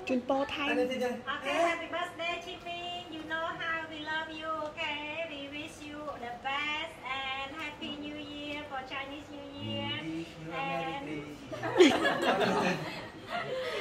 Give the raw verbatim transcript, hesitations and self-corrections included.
Chun po Thai. Okay, happy birthday, Chippy. You know how we love you, okay? We wish you the best and happy new year for Chinese New Year. And